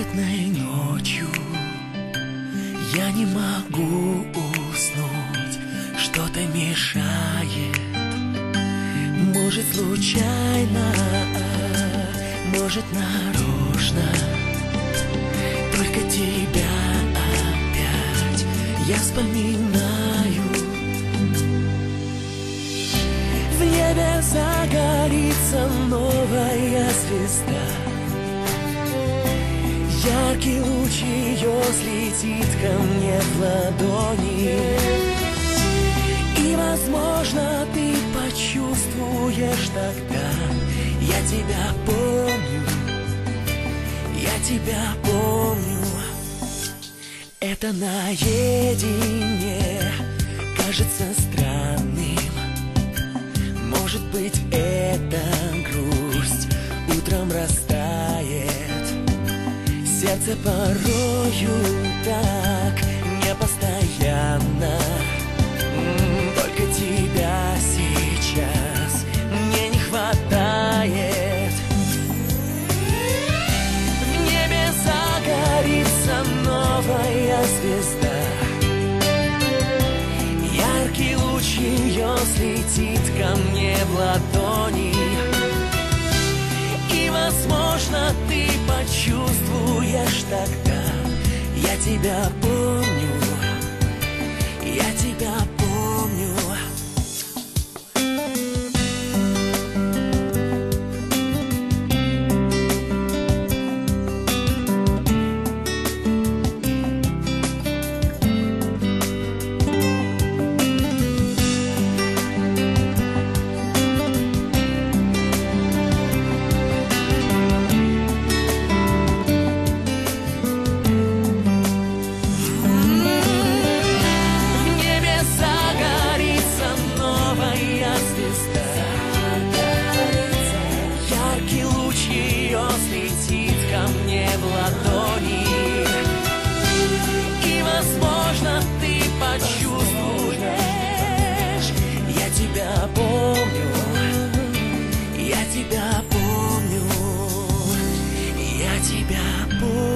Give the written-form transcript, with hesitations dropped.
Бархатной ночью я не могу уснуть, что-то мешает. Может, случайно, может, нарочно. Только тебя опять я вспоминаю. В небе загорится новая звезда. Яркий луч ее слетит ко мне в ладони. И, возможно, ты почувствуешь тогда: я тебя помню, я тебя помню. Это наедине кажется странным. Может быть, это грусть утром растает. Сердце порою так непостоянно. Только тебя сейчас мне не хватает. В небе загорится новая звезда. Яркий луч ее слетит ко мне в ладони. И, возможно, ты почувствуешь тогда: я тебя помню, я тебя помню. Я тебя помню, я тебя помню.